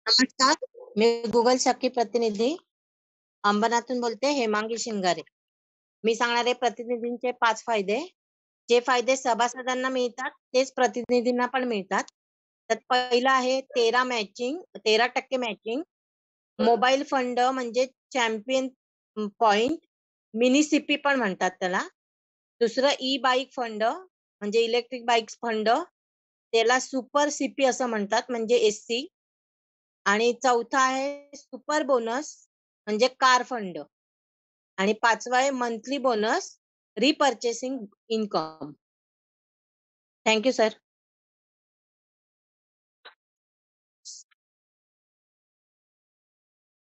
नमस्कार, मी गुगल शक्ती प्रतिनिधी अंबरनाथून बोलते, हेमांगी शिंगारे. मी सांगणार आहे प्रतिनिधींचे 5 फायदे. जे फायदे सभासदांना मिळतात, तेच प्रतिनिधींना पण मिळतात. त्यात पहिलं आहे 13% मॅचिंग. मोबाईल फंड म्हणजे चॅम्पियन पॉइंट, मिनी सीपी पण म्हणतात त्याला. दुसरं ई बाईक फंड म्हणजे इलेक्ट्रिक बाईक्स फंड. त्याला सुपर सीपी असं म्हणतात म्हणजे एससी. आणि चौथा आहे सुपर बोनस म्हणजे कार फंड. आणि पाचवा आहे monthly bonus repurchasing income. Thank you sir.